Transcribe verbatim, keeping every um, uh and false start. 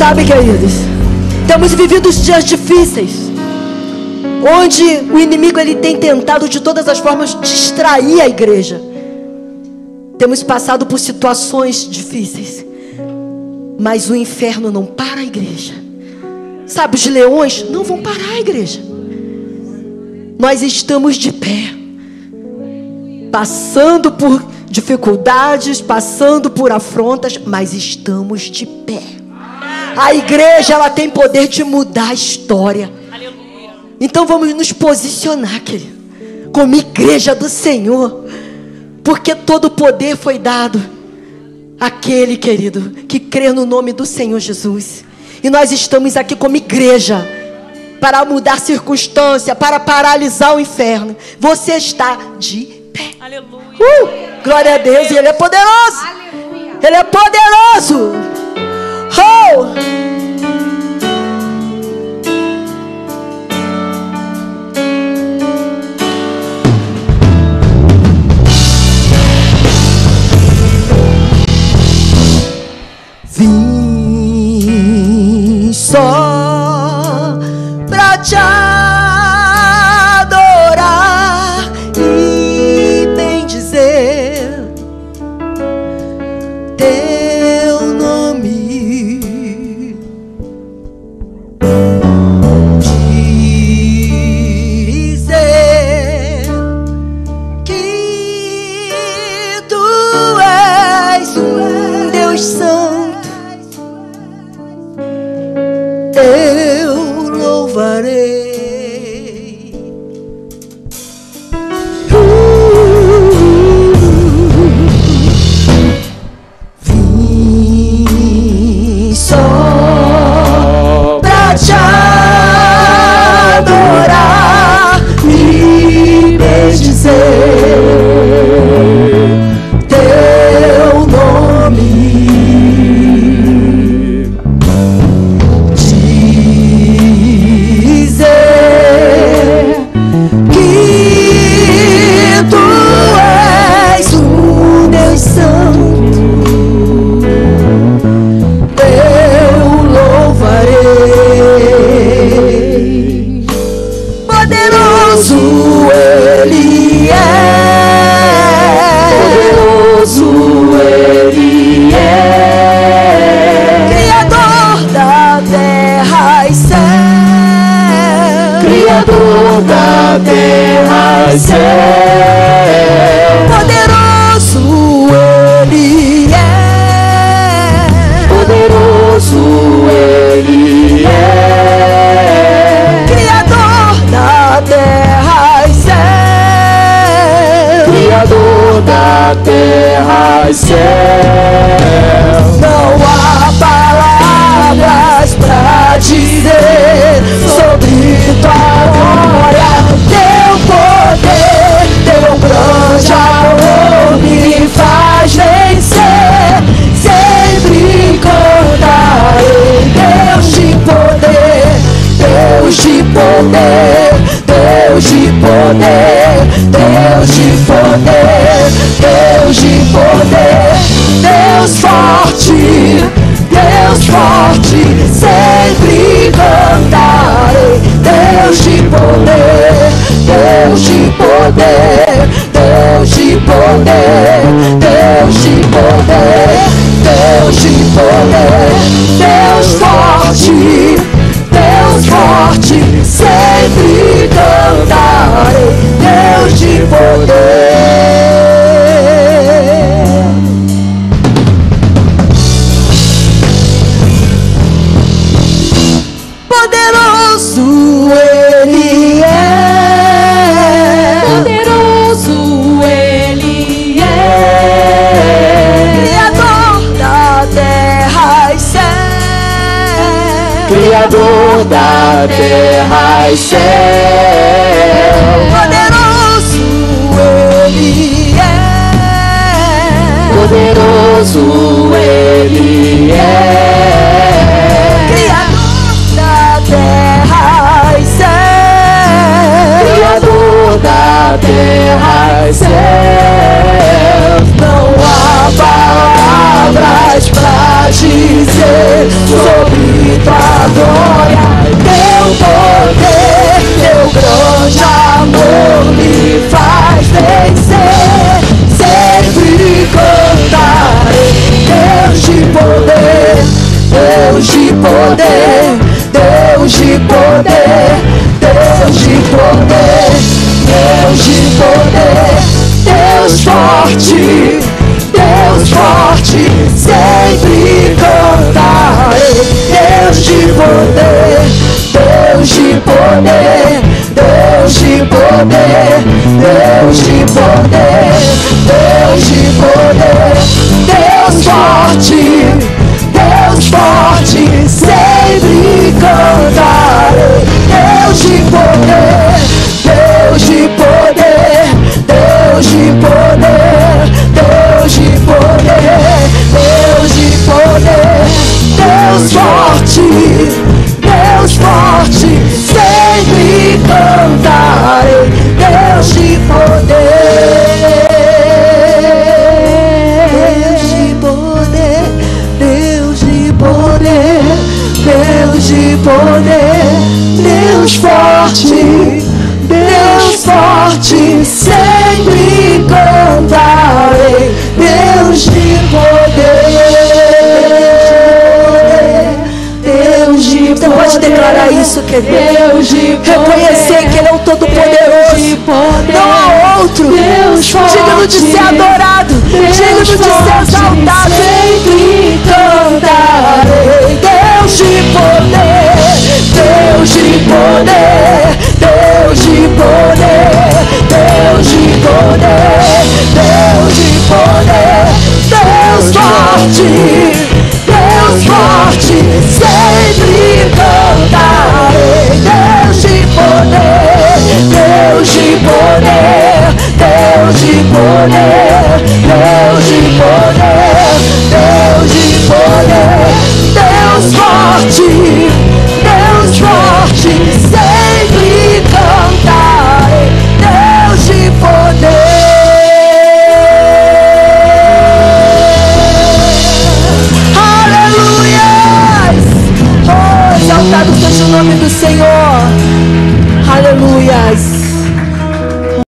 Sabe, queridos, temos vivido os dias difíceis, onde o inimigo ele tem tentado de todas as formas distrair a igreja. Temos passado por situações difíceis, mas o inferno não para a igreja. Sabe, os leões não vão parar a igreja. Nós estamos de pé, passando por dificuldades, passando por afrontas, mas estamos de pé. A igreja, ela tem poder de mudar a história. Então vamos nos posicionar, querido, como igreja do Senhor, porque todo o poder foi dado àquele, querido, que crê no nome do Senhor Jesus. E nós estamos aqui como igreja para mudar circunstância, para paralisar o inferno. Você está de pé. Aleluia. Uh, glória a Deus. E Ele é poderoso. Aleluia. Ele é poderoso. Oh! Vim só pra te adorar e bendizer teu nome, dizer que tu és um Deus santo. Eu louvarei. uh, Vim só pra te adorar e bendizer teu nome, da terra e céu. Poderoso Ele é, poderoso Ele é, Criador da terra e céu, Criador da terra e céu. Não há palavras pra dizer sobre tua glória, teu poder, teu grande amor me faz vencer. Sempre cantarei, Deus de poder, Deus de poder, Deus de poder, Deus de poder, Deus de poder, Deus forte, Deus forte, sempre cantarei. Deus de poder, Deus de poder, Deus de poder, Deus de poder, Deus de poder, Deus forte, Deus forte, sempre cantarei. Deus de poder. Poderoso Ele é, poderoso Ele é, Criador da terra e céu, Criador da terra e céu. Poderoso Ele é, poderoso Ele é, terra e céu, Criador da terra e céu. Não há palavras pra dizer sobre poder, Deus de poder, Deus de poder, Deus de poder, Deus forte, Deus forte, sempre cantarei. Deus de poder, Deus de poder, Deus de poder, Deus de poder, Deus de poder, Deus forte, Deus forte, sempre cantarei. Deus de poder, Deus de poder, Deus de poder, Deus de poder, Deus de poder, Deus forte, Deus forte, sempre cantarei. Deus de poder, Deus de poder, Deus de poder, Deus de poder, Deus forte, Deus forte, sempre cantarei. Deus de poder, Deus de poder. Você pode declarar isso, querido. Deus de poder. Reconhecer que Ele é o Todo-Poderoso. Não há outro digno de ser adorado, digno de ser exaltado. Sempre cantarei. Deus de poder, Deus de poder, Deus de poder, Deus de poder, Deus de poder, Deus forte, Deus forte, sempre cantarei. Deus de poder, Deus de poder, Deus de poder, Deus de poder, Deus de poder, Deus forte,